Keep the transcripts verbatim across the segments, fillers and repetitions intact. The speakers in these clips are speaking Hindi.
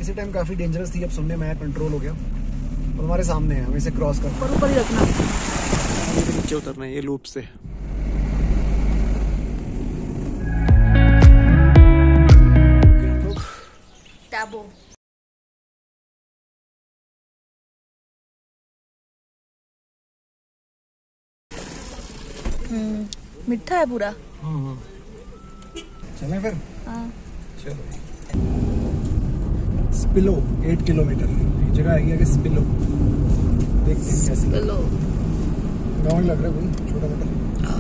किसी टाइम काफी डेंजरस थी, अब सुनने में आया कंट्रोल हो गया और हमारे सामने है, हम इसे क्रॉस कर ऊपर ऊपर ही रखना, नीचे उतरना है ये लूप से। टैबो हम्म मीठा है पूरा। हाँ चलें फिर। हाँ चलो। स्पिलो एट किलोमीटर जगह आएगी आगे, स्पिलो देखते हैं कैसे। स्पिलो गाँव ही लग रहा है कोई छोटा मोटा।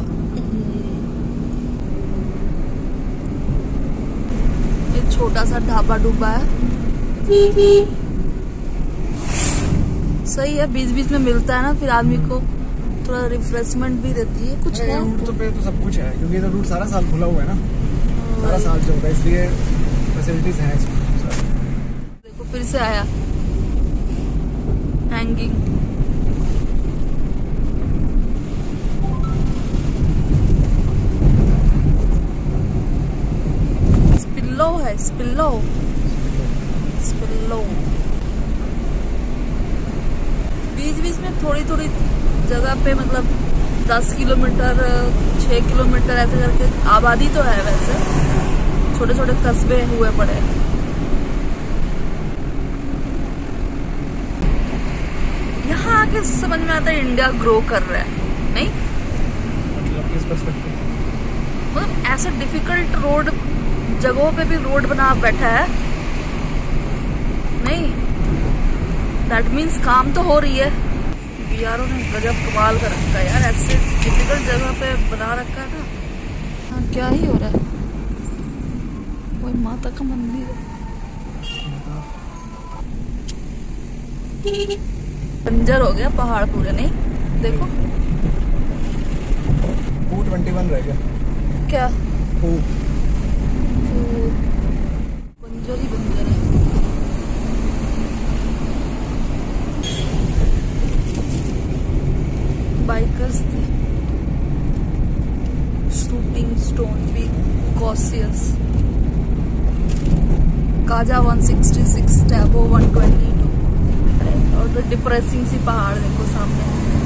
एक छोटा सा ढाबा डूबा है, सही है, बीच बीच में मिलता है ना, फिर आदमी को थोड़ा रिफ्रेशमेंट भी रहती है। कुछ है रूट तो पे तो सब कुछ है, क्योंकि ये रूट सारा साल खुला हुआ है ना, सारा साल चलता है, इसलिए फैसिलिटीज हैं इसमें। देखो फिर से आया हैंगिंग। स्पिल्लो है, स्पिल्लो स्पिल्लो। बीच बीच में थोड़ी थोड़ी जगह पे मतलब दस किलोमीटर छह किलोमीटर ऐसे करके आबादी तो है, वैसे छोटे छोटे कस्बे हुए पड़े हैं। यहाँ आके समझ में आता है इंडिया ग्रो कर रहा है, नहीं मतलब किस पर्सपेक्टिव? मतलब ऐसे डिफिकल्ट रोड जगहों पे भी रोड बना बैठा है, नहीं दैट मीन्स काम तो हो रही है। बिहारों ने गजब कमाल कर रखा है यार, ऐसे डिफिकल्ट जगह पे बना रखा है ना। हाँ क्या ही हो रहा है, कोई माता का मंदिर है। बंजर हो गया पहाड़ पूरे, नहीं देखो टू ट्वेंटी वन रह गया क्या, टू बंजर ही बंजर है। बाइकर्स थे, शूटिंग स्टोन भी cautious, Kaza one sixty six, Tabo one twenty two, और तो डिप्रेसिंग सी पहाड़ देखो सामने।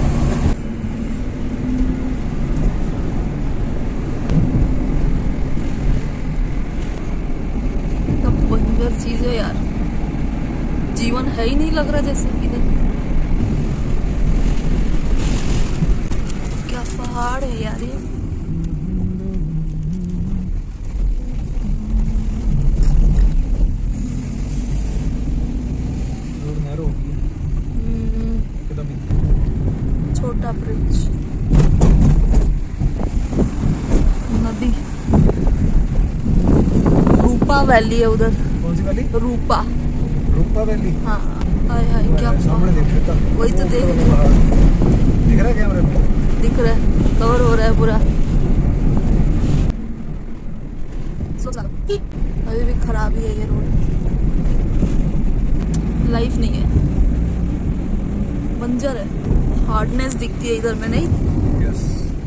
तब बंजर चीज है यार, जीवन है ही नहीं लग रहा जैसे इधर। क्या पहाड़ है यार ये। छोटा ब्रिज, नदी, रूपा वैली है उधर। कौन सी वैली? रूपा रूपा वैली। हाँ हाय हाय क्या सामने देख रहा था, वही तो देख रहे हो, दिख रहा है कैमरे में, दिख रहा है, कवर हो रहा है पूरा। अभी भी खराब ही है ये रोड, लाइफ नहीं है, बंजर है, हार्डनेस दिखती है इधर में, नहीं यस।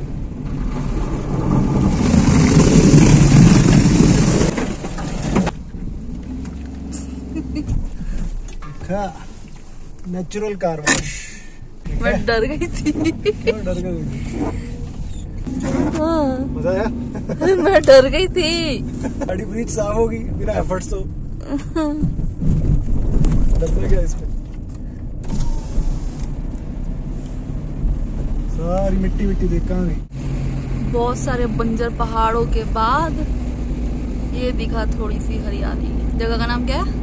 Natural car wash. मैं डर गई थी। क्यों डर गई? हाँ मजा आया? मैं डर गई थी। गाड़ी ब्रिज साफ होगी बिना एफर्ट्स तो। डरने क्या इसमें, सारी मिट्टी मिट्टी देख कहाँ गई। बहुत सारे बंजर पहाड़ों के बाद ये दिखा थोड़ी सी हरियाली। जगह का नाम क्या है?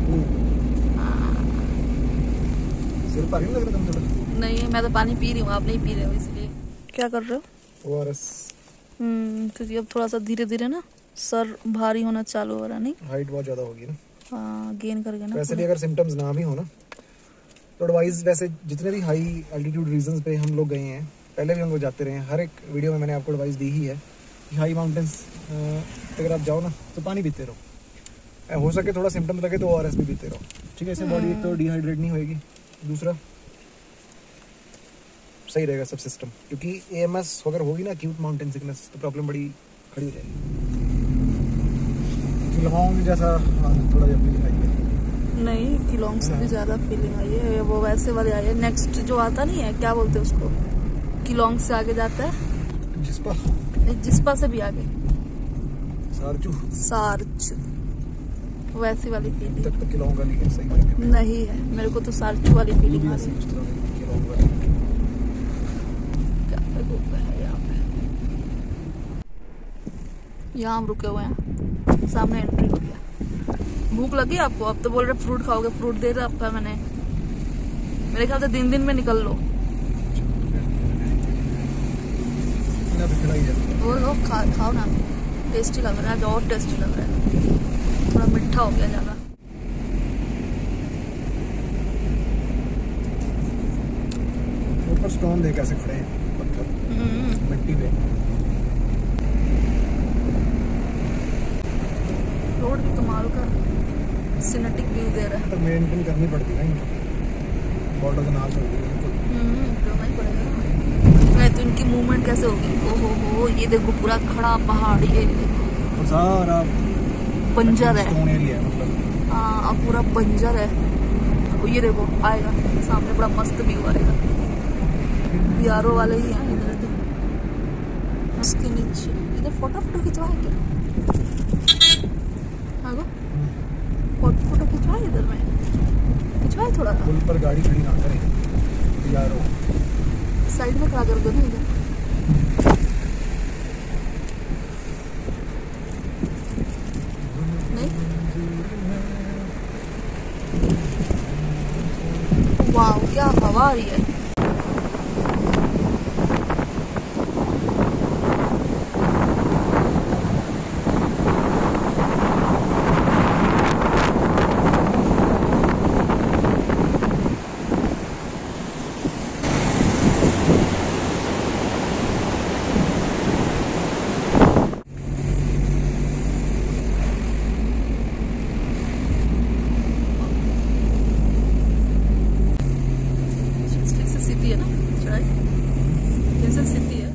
सिर पानी लग रहा था थोड़ा। नहीं मैं तो पानी पी रही हूँ, आप नहीं पी रहे हो, इसलिए। क्या कर रहे हो? ओआरएस। हम्म क्योंकि अब थोड़ा सा धीरे धीरे ना सर भारी होना चालू हो रहा है, नहीं हाइट बहुत ज्यादा होगी ना। हाँ गेन करके ना। वैसे भी अगर सिम्टम्स ना भी हो ना तो एडवाइस, वैसे जितने भी हाई एल्टीट्यूड रीजंस पे हम लोग गए हैं, पहले भी हम लोग जाते रहे हैं, हर एक वीडियो में मैंने आपको एडवाइस दी ही है कि हाई माउंटेन्स अगर आप जाओ ना तो पानी पीते रहो, हो सके थोड़ा सिम्टम्स लगे तो ओआरएस भी पीते रहो, ठीक है। इससे बॉडी एक तो डिहाइड्रेट नहीं होएगी, दूसरा सही रहेगा सब सिस्टम, क्योंकि एएमएस अगर होगी ना, एक्यूट माउंटेन सिकनेस, तो प्रॉब्लम बड़ी खड़ी हो जाएगी। लवाओं में जैसा हाँ, थोड़ा जब दिखाई नहीं, किलोंग से भी ज्यादा फीलिंग आई है। वो वैसे वाले आई है, नेक्स्ट जो आता नहीं है, क्या बोलते हैं उसको, किलोंग से आगे जाता है, जिस्पा, जिस्पा से भी आगे सारचू, सारच, वैसी वाली फीलिंग। तक तो किलोंग वाली है, सही बात है। नहीं है, मेरे को तो सारचू वाली फीलिंग आ रही है। किलोंग वाली क्या है यहाँ पे, यहाँ हम रुके हुए हैं, सामने एंट्री हो गया। भूख लगी आपको? अब तो बोल रहे फ्रूट खाओगे, फ्रूट दे रहा आपका मैंने, मेरे ख्याल से दिन दिन में निकल लो। वो लो, खा खाओ ना, टेस्टी लग रहा है, और टेस्टी लग रहा है, थोड़ा मीठा हो गया ज्यादा। ऊपर स्टोन देख कैसे खड़े हैं, पत्थर मिट्टी पे। रोड भी कमाल का सिनेटिक व्यू दे रहा है। तो मेंटेन करनी पड़ती है ना, बॉर्डर के नाल चलती है, हम्म, करना ही पड़ेगा ना, नहीं तो इनकी मूवमेंट कैसे होगी। ओ हो हो, ये देखो पूरा खड़ा पहाड़, ये और सारा बंजर है, स्टोन एरिया है मतलब। हाँ, अब पूरा बंजर है। ये देखो आएगा सामने, बड़ा मस्त व्यू आएगा। बियारो वाले ही हैं इधर, तो उसके नीचे इधर फोटो फोटो खिंचवाए क्या? हाँ, फोटो फोटो खिंचवाए इधर में, खिंचवाए थोड़ा। पुल पर गाड़ी खड़ी ना करें यार, साइड में खड़ा कर दो ना इधर। नहीं, वाह क्या हवा आ रही है। सिटी है ना, जैसे सिटी है।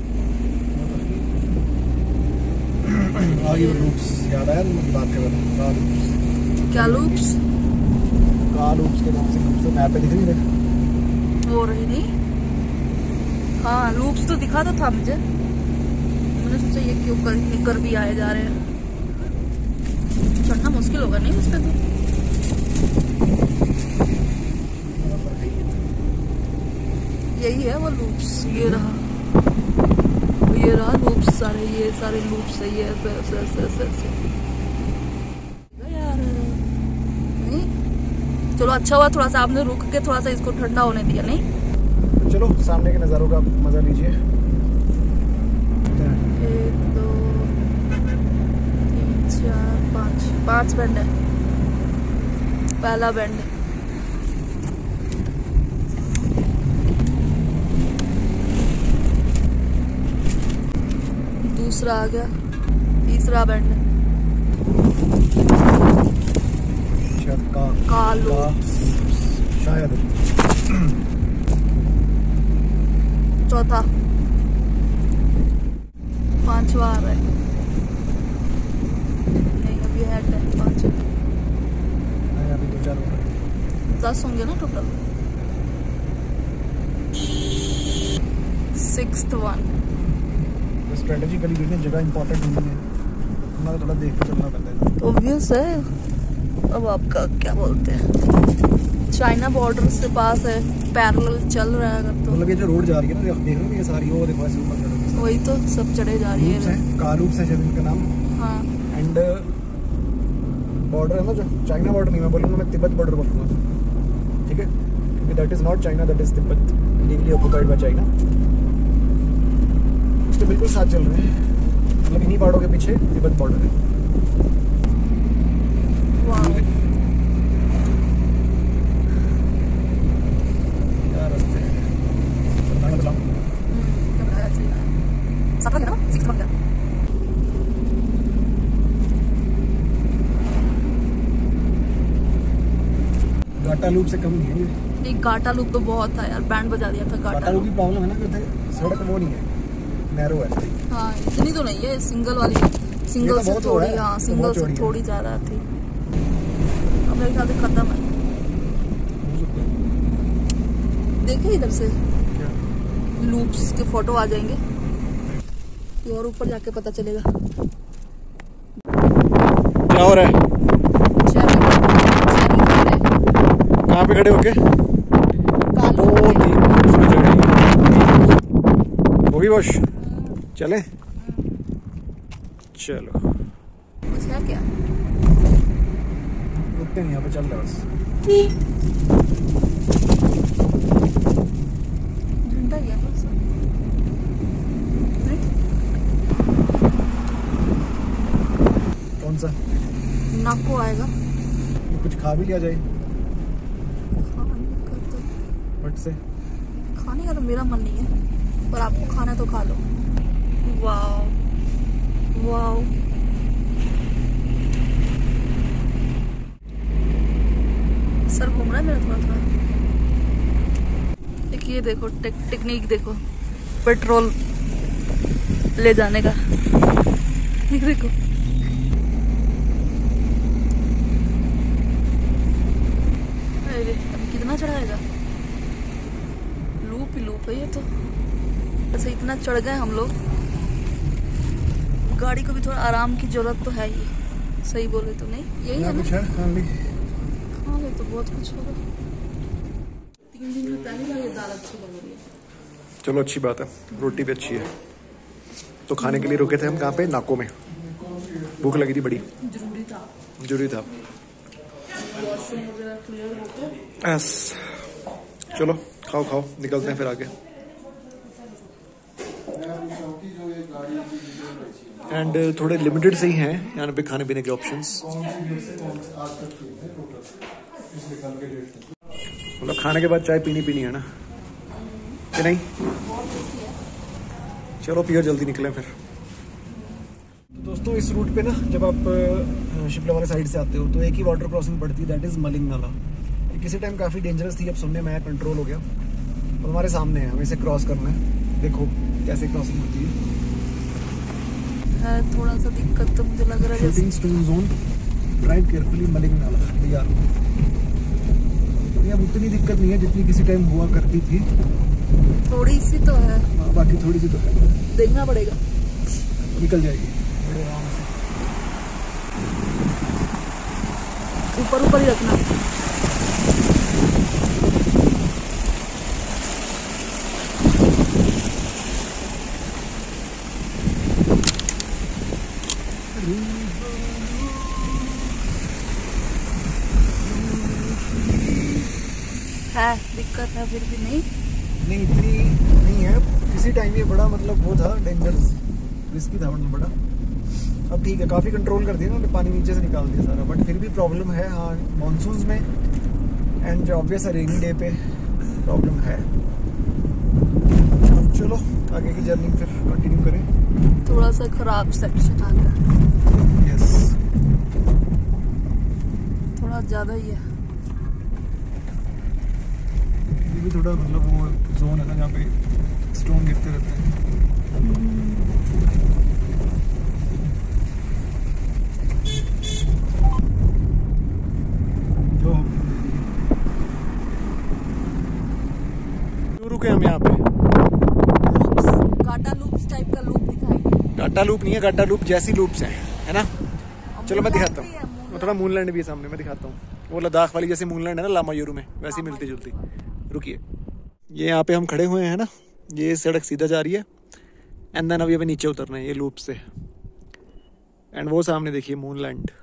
आगे लूप्स याद आया तुम बात कर रहे थे? क्या लूप्स? कार लूप्स के नाम से लूप्स मैप पे दिख रही है, हो रही नहीं। हाँ, लूप्स तो दिखा तो था मुझे, मैंने सोचा ये क्यों कर, कर भी आए जा रहे हैं। चढ़ना मुश्किल होगा नहीं उस पर तो। यही है वो लूप्स, ये रहा, ये रहा लूप्स सारे, ये सारे लूप्स है, ये ऐसे ऐसे ऐसे ऐसे ऐसे यार। नहीं, चलो अच्छा हुआ थोड़ा सा आपने रुक के थोड़ा सा इसको ठंडा होने दिया। नहीं, चलो सामने के नज़ारों का मजा लीजिए। एक दो तीन चार पाँच, पाँच बैंड है, पहला बैंड है, दूसरा आ गया, तीसरा बैंड है, का, कालो शायद चौथा, पांचवा आ रहा है, नहीं अभी है पांच, अभी दो चार होंगे, दस होंगे ना टोटल। Sixth one. स्ट्रेटेजिकली भी जगह इंपॉर्टेंट नहीं है, हमारा थोड़ा देख के चलना पड़ता है। ऑब्वियस है, अब आपका क्या बोलते हैं, चाइना बॉर्डर से पास है, पैरेलल चल रहा है अगर तो। मतलब ये जो रोड जा रही है ना, देख रहे हो ये सारी, वो देखो ऐसे ऊपर चढ़ रही है, वही तो सब चढ़े जा रही है। कालूप से शायद इनका नाम। हाँ, एंड बॉर्डर है ना जो चाइना बॉर्डर नहीं, मैं बोलूँगा मैं तिब्बत बॉर्डर बोलूँगा, ठीक है, क्योंकि that is not China, that is Tibet, legally occupied by China. उसके बिल्कुल साथ चल रहे हैं, मतलब इन्हीं पहाड़ों के पीछे तिब्बत बॉर्डर है। क्या रास्ते हैं, मैं बताऊँ गाटा लूप से कम नहीं है ये। एक गाटा लूप तो बहुत था यार, बैंड बजा दिया था गाटा, गाटा लूप की प्रॉब्लम है ना कि सड़क वो नहीं है, नैरो है। हाँ, इतनी तो नहीं है, सिंगल वाली, सिंगल से थोड़ी, हाँ सिंगल से थोड़ी ज्यादा थी। अब मेरे ख्याल से खत्म है। देखे इधर से क्या लूप्स के फोटो आ जाएंगे तो और ऊपर जाके पता चलेगा क्या हो रहा है। कहाँ पे खड़े होके? होगी वॉश। चले चलो बस है क्या, रुकते नहीं यहाँ पे, चल रहे बस। झंडा गया बस। कौन सा नाको आएगा? कुछ खा भी लिया जाए खाने का तो बट से। खाने का तो मेरा मन नहीं है, पर आपको खाना तो खा लो। वाओ वाओ, सर घूम रहा है मेरा थोड़ा थोड़ा। एक ये देखो टेक, टेक्निक देखो पेट्रोल ले जाने का, ये देखो। अरे अभी कितना चढ़ाएगा, लूप ही लूप है ये तो। ऐसे इतना चढ़ गए हम लोग, गाड़ी को भी थोड़ा आराम की जरूरत तो है ही। सही बोले तो नहीं, यही है ना? कुछ है खाने ली? हाँ ले तो बहुत कुछ होगा। तीन दिन में पहली बार ये दाल अच्छी लग रही है। चलो अच्छी बात है, रोटी भी अच्छी है। तो खाने के लिए रुके थे हम कहाँ पे? नाको में। भूख लगी थी बड़ी, जरूरी था जरूरी था। वॉशरूम वगैरह क्लियर होकर। यस चलो खाओ खाओ, निकलते हैं फिर आगे। एंड थोड़े लिमिटेड से ही हैं यहाँ पे खाने पीने के ऑप्शंस। मतलब खाने के बाद चाय पीनी पीनी है ना, कि नहीं? चलो पियो, जल्दी निकलें फिर। तो दोस्तों इस रूट पे ना जब आप शिमला वाले साइड से आते हो तो एक ही वाटर क्रॉसिंग पड़ती है, दैट इज मलिंग नाला। ये किसी टाइम काफ़ी डेंजरस थी, अब सुनने में आया कंट्रोल हो गया। और हमारे सामने है, हमें इसे क्रॉस करना है। देखो कैसे क्रॉसिंग होती है। है थोड़ा सा दिक्कत तो मुझे लग रहा है। Shooting stone zone, drive carefully Maling Nala भैया। अब उतनी दिक्कत नहीं है जितनी किसी टाइम हुआ करती थी। थोड़ी सी तो है, हाँ बाकी थोड़ी सी तो है, देखना पड़ेगा। निकल जाएगी बड़े आराम से। ऊपर ऊपर ही रखना। है दिक्कत है फिर भी नहीं नहीं इतनी नहीं है। किसी टाइम ये बड़ा मतलब वो था, डेंजरस रिस्की था मतलब बड़ा। अब ठीक है, काफ़ी कंट्रोल कर दिया ना, पानी नीचे से निकाल दिया सारा। बट फिर भी प्रॉब्लम है हाँ मानसून में, एंड जो ऑब्वियस है रेनी डे पे प्रॉब्लम है। चलो आगे की जर्नी फिर कंटिन्यू करें। थोड़ा सा खराब सेक्शन आ गया। यस थोड़ा ज़्यादा ही है। ये भी थोड़ा मतलब वो जोन है ना जहाँ पे स्टोन गिरते रहते हैं। तो क्यों रुके हम यहाँ पे? गाटा लूप्स टाइप का लूप दिखाएंगे। गाटा लूप नहीं है, गाटा लूप जैसी लूप्स हैं, है ना? चलो मैं दिखाता हूँ। वो थोड़ा मूनलैंड भी है सामने, मैं दिखाता हूँ। वो लद्दाख वाली जैसे मूनलैंड है ना लामा यूरू में, वैसी मिलती जुलती। रुकिए, ये यहाँ पे हम खड़े हुए हैं ना, ये सड़क सीधा जा रही है। एंड देन अभी अभी नीचे उतरना है ये लूप से। एंड वो सामने देखिए मूनलैंड।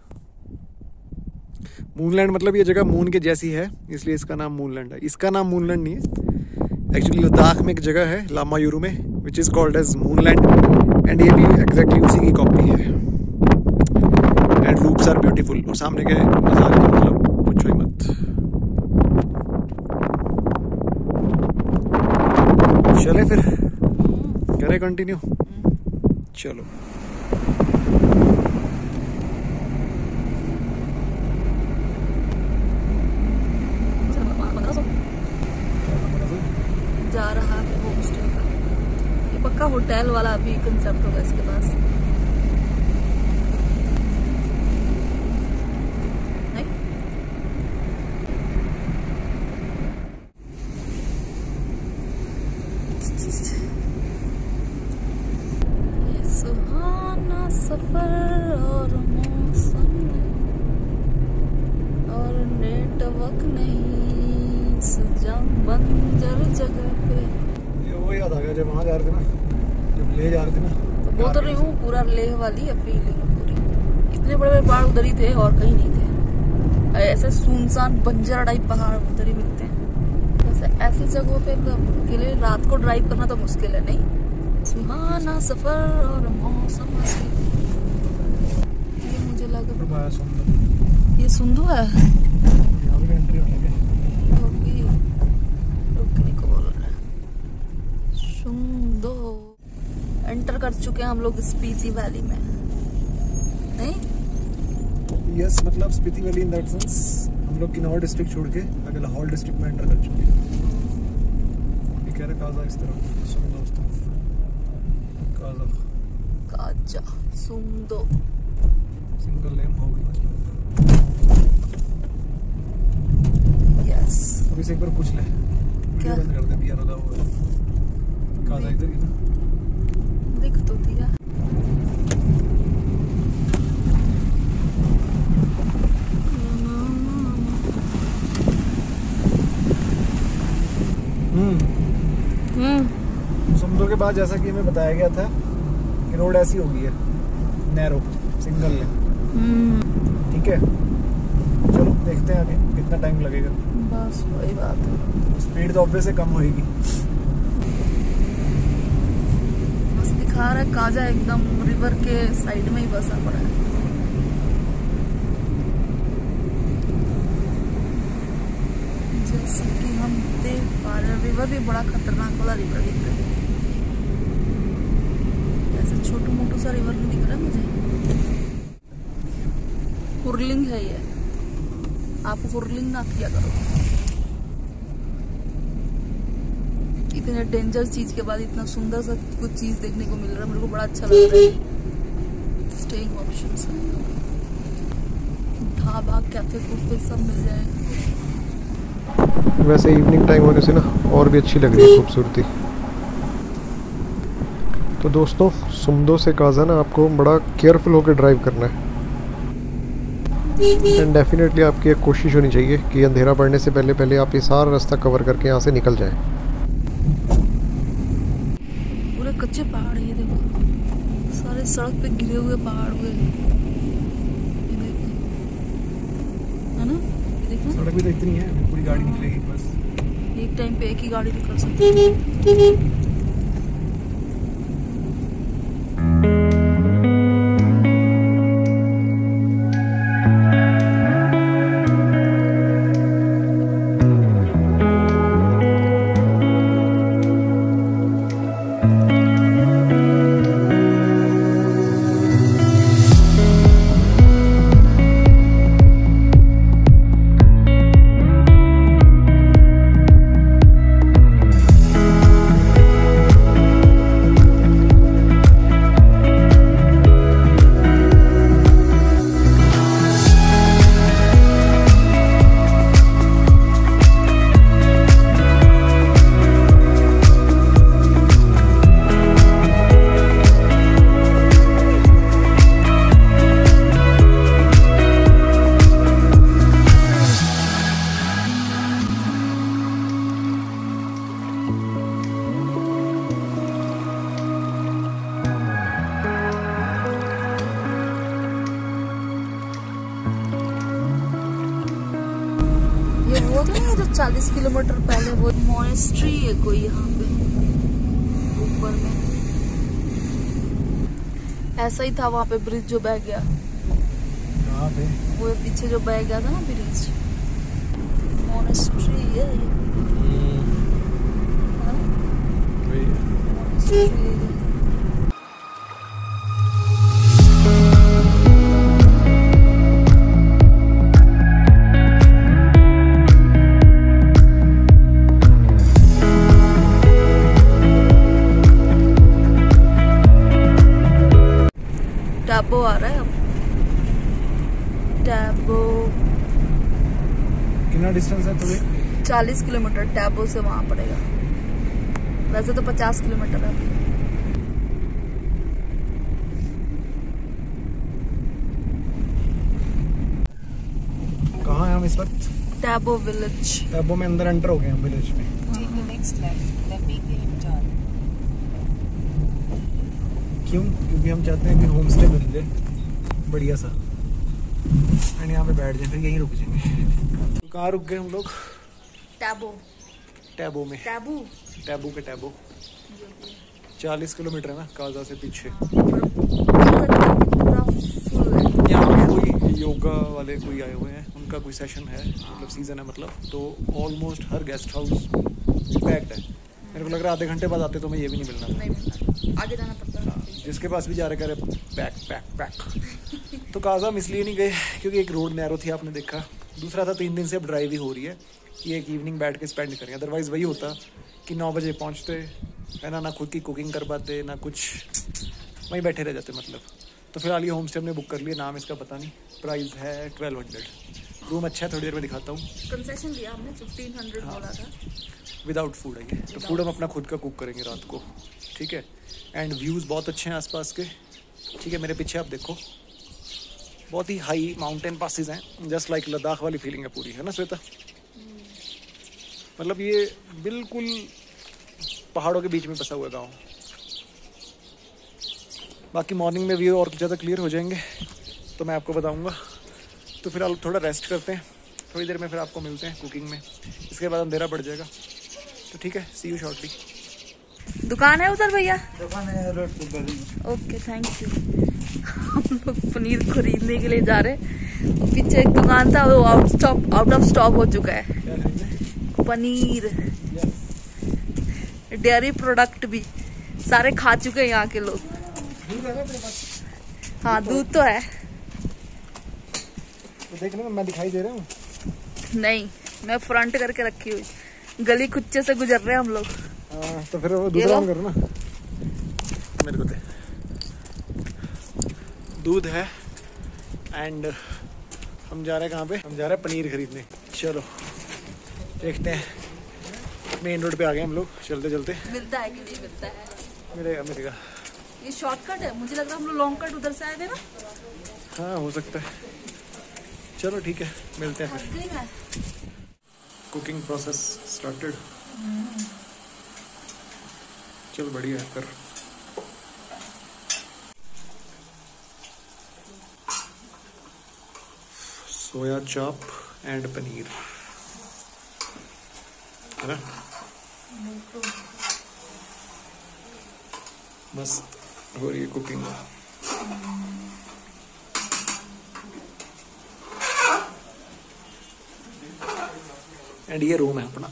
मूनलैंड मतलब ये जगह मून के जैसी है, इसलिए इसका नाम मूनलैंड है। इसका नाम मूनलैंड नहीं है, एक्चुअली लद्दाख में एक जगह है लामा यूरू में which is called as moonland. And ये भी एग्जैक्टली उसी की कॉपी है। And loops are beautiful. और सामने के नज़ारे मतलब पूछो ही मत। चले फिर करें कंटिन्यू। चलो जा रहा है होम स्टे का। ये पक्का होटल वाला भी कंसेप्ट होगा इसके पास, नहीं? और मौसम और नेटवर्क नहीं, सजा बंजर जगह पे। ये वो याद आ गया जब वहाँ जा रहे थे ना, जब ले जा रहे थे ना, तो बोल तो रही हूँ पूरा लेह वाली है फीलिंग पूरी। इतने बड़े बड़े पहाड़ उधर ही थे और कहीं नहीं थे। ऐसे सुनसान बंजर टाइप पहाड़ उधर ही मिलते हैं। ऐसे ऐसी जगहों पे अकेले रात को ड्राइव करना तो मुश्किल है नहीं। सुहाना सफर और मौसम असली। ये मुझे लगा ये सुंदो है। रुकने को बोल रहा है सुंदो। एंटर कर चुके हैं हम लोग स्पीति वैली में, नहीं? यस yes, मतलब Spiti valley in that sense हम लोग किन्नौर डिस्ट्रिक्ट छोड़ के आगे लाहौर डिस्ट्रिक्ट में एंटर कर चुके हैं। ये कह रहे काजा इस तरह सुनो दोस्तों, काजा काजा सुंदो सिंगल नेम हो गई मतलब। यस अभी से एक बार पूछ ले क्या बंद कर दे बियार वाला वो काजा इधर ही ना दिख तो दिया। समुद्र के बाद जैसा कि हमें बताया गया था कि रोड ऐसी होगी है, नैरो सिंगल लेन। ठीक है, चलो देखते हैं आगे कितना टाइम लगेगा। बस वही बात है, स्पीड तो ऑब्वियस से कम होएगी। बस दिखा रहा है काजा एकदम रिवर के साइड में ही बसा पड़ा है। जैसे कि हम देख पा रहे हैं रिवर भी बड़ा खतरनाक वाला रिवर दिख रहा है। ऐसे छोटू मोटू सा रिवर नहीं दिख रहा है मुझे। हुरलिंग है ये, आप हुरलिंग ना किया करो। इतने डेंजर चीज के बाद इतना सुंदर सा कुछ चीज देखने को मिल रहा है, मेरे को बड़ा अच्छा लग रहा है। स्टेइंग ऑप्शंस है, ढाबा कैफे कुफे सब मिल जाएगा। वैसे इवनिंग टाइम होने से ना और भी अच्छी लग रही है खूबसूरती। तो दोस्तों सुमदो से काजा ना आपको बड़ा केयरफुल होकर ड्राइव करना है एंड डेफिनेटली आपकी एक कोशिश होनी चाहिए कि अंधेरा पड़ने से पहले पहले आप ये सारा रास्ता कवर करके यहाँ से निकल जाएं। पूरे कच्चे पहाड़ है, ये देखो सारे सड़क पे गिरे हुए पहाड़ हुए, है ना? देखो सड़क भी तो इतनी है, पूरी गाड़ी निकलेगी बस। एक टाइम पे एक ही गाड़ी निकल सकती है। वो तो नहीं, जो चालीस किलोमीटर पहले वो मॉनेस्ट्री है कोई यहाँ पे ऊपर में, ऐसा ही था वहाँ पे ब्रिज जो बह गया। कहाँ पे? वो पीछे जो बह गया था ना ब्रिज, मॉनेस्ट्री है ये। मॉनेस्ट्री टैबो आ रहा है अब। टैबो कितना डिस्टेंस है तुम्हें? चालीस किलोमीटर टैबो से वहां पड़ेगा, वैसे तो पचास किलोमीटर है अभी। हम इस वक्त टैबो विलेज। टैबो में अंदर एंटर हो गए हम विलेज में। क्यों? क्योंकि हम चाहते हैं कि होम स्टे मिल जाए बढ़िया सा एंड यहाँ पे बैठ जाए, फिर यहीं रुक जाएंगे। तो कहाँ रुक गए हम लोग? टैबो टैबो में। टैबू टैबू के टैबो चालीस किलोमीटर है ना काजा से पीछे। यहाँ पे कोई योगा वाले कोई आए हुए हैं, उनका कोई सेशन है, मतलब सीजन है मतलब, तो ऑलमोस्ट हर गेस्ट हाउस पैक्ड है। मेरे को लग रहा है आधे घंटे बाद आते तो मैं ये भी नहीं मिलना, नहीं मिलना, आगे जाना पड़ता है। हाँ, जिसके पास भी जा रहे करे पैक पैक पैक। तो काजा हम इसलिए नहीं गए क्योंकि एक रोड नैरो थी, आपने देखा। दूसरा था तीन दिन से अब ड्राइव ही हो रही है कि एक इवनिंग बैठ के स्पेंड करेंगे। अदरवाइज़ वही होता कि नौ बजे पहुँचते है ना, ना खुद की कुकिंग कर पाते ना कुछ, वहीं बैठे रह जाते मतलब। तो फिलहाल ये होम स्टे हमने बुक कर लिया, नाम इसका पता नहीं, प्राइस है ट्वेल्व हंड्रेड। रूम अच्छा है, थोड़ी देर में दिखाता हूँ। कंसेशन दिया हमने, फिफ्टीन हंड्रेड बोला था। विदाउट फूड है ये, तो फूड हम अपना खुद का कुक करेंगे रात को, ठीक है। एंड व्यूज़ बहुत अच्छे हैं आसपास के, ठीक है। मेरे पीछे आप देखो, बहुत ही हाई माउंटेन पासेस हैं, जस्ट लाइक लद्दाख वाली फीलिंग है पूरी, है ना श्वेता? मतलब ये बिल्कुल पहाड़ों के बीच में बसा हुआ गाँव। बाकी मॉर्निंग में व्यू और ज़्यादा क्लियर हो जाएंगे तो मैं आपको बताऊंगा। तो फिलहाल थोड़ा रेस्ट करते हैं, थोड़ी देर में फिर आपको मिलते हैं कुकिंग में, इसके बाद अंधेरा बढ़ जाएगा। तो ठीक है, सी यू शॉर्टली। दुकान है उधर भैया? दुकान है रोड पे। Okay thank you. हम लोग पनीर खरीदने के लिए जा रहे हैं, और पीछे एक दुकान था वो out stock out of stock हो चुका है। पनीर, डेयरी प्रोडक्ट भी सारे खा चुके हैं यहाँ के लोग। हाँ दूध तो है। तो देख लो, मैं दिखाई दे रहा हूँ? नहीं, मैं फ्रंट करके रखी हुई, गली कुच्चे से गुजर रहे हैं हम लोग। हाँ, तो फिर वो दूसरा करो ना, मेरे को दे। दूध है एंड हम जा रहे हैं कहाँ पे? हम जा रहे हैं पनीर खरीदने। चलो देखते हैं, मेन रोड पे आ गए हम लोग, चलते चलते। मिलता है कि नहीं मिलता है? मिलेगा मिलेगा। ये शॉर्टकट है, मुझे लग रहा है हम लोग लॉन्ग कट उधर से आए थे ना। हाँ हो सकता है, चलो ठीक है, मिलते हैं फिर। Cooking process started. चल बढ़िया है, कर। सोया चॉप एंड पनीर, है ना? मस्त हो रही है कुकिंग। एंड ये रूम है अपना।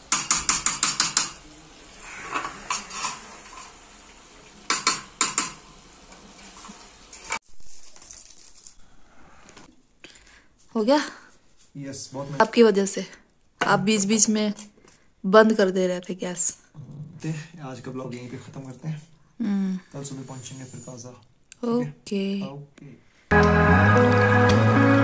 हो गया? यस, बहुत आपकी वजह से आप बीच बीच में बंद कर दे रहे थे गैस। आज का ब्लॉग यहीं पे खत्म करते हैं, कल सुबह पहुंचेंगे फिर काजा। Okay okay.